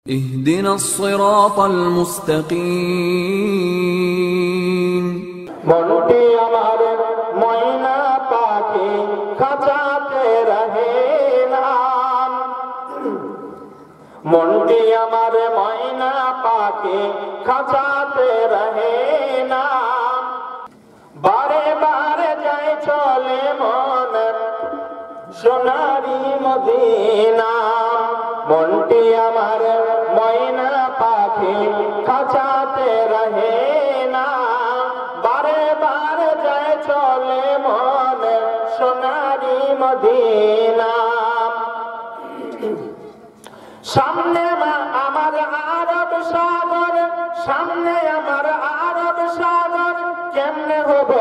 اهدنا الصراط المستقيم মনটি আমার ময়না পাখি খাঁচাতে রহে না মনটি আমার ময়না পাখি খাঁচাতে রহে না বারে বারে যায় চলে মন সোনারি মদিনা মনটি আমার ময়না পাখি খাঁচাতে রহে না বারে বারে যায় চলে মন সোনারি মদিনা সামনে আমার আরব সাগর সামনে আমার আরব সাগর কেমনে হব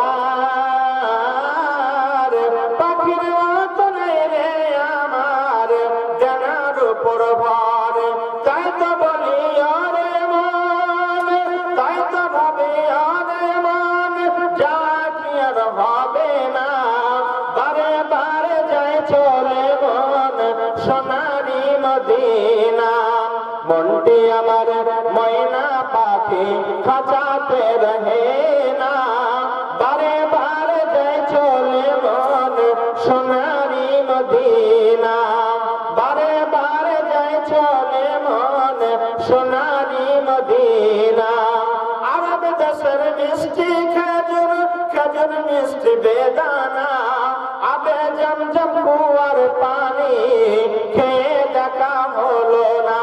পার পাখির মতো নেই রে আমার জানার উপর ভর তাই তো বলি ওরে মন তাই তো ভাবি ওরে মন যা কি আর হবে না বারে বারে যায় চলে মন সোনারি মদিনা মনটি আমার ময়না পাখি খাঁচাতে রহে না বারে বারে যায় চলে মন সোনারি মদিনা বারে বারে যায় চলে মন সোনারি মদিনা আরব দেশের মিষ্টি খেজুর খেজুর মিষ্টি বেদানা আবে জমজম কুয়ার পানি খেয়ে দেখা হলো না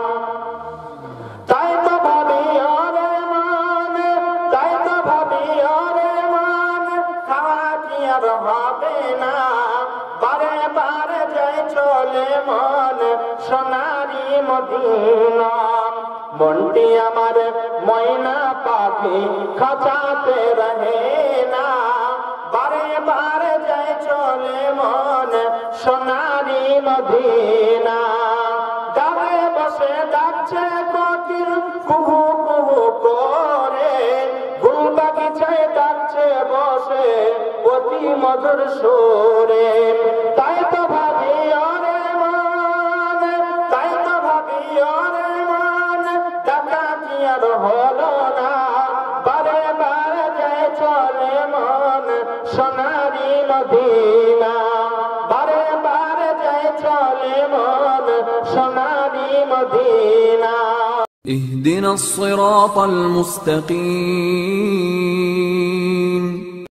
তাই তো ভাবি ওরে মন তাই তো ভাবি ওরে মন খাওয়া কি আর হবে না বারে বারে যাই চলে মন সোনারি মদিনা মনটি আমার ময়না পাখি খাঁচাতে রহে না বারে বারে যাই চলে মন সোনারি মদিনা গায়ে বসে ডাকছে কোকিল কুহু কুহু করে ফুল বাগিচায় ডাকছে বসে অতি মধুর সুরে তাই তো ভাবি ওরে মন তাই তো ভাবি ওরে মন ডাকা কি আর হলো না বারে বারে যায় চলে মন সোনারি মদিনা বারে বারে যায় চলে মন সোনারি মদিনা اهدنا الصراط المستقيم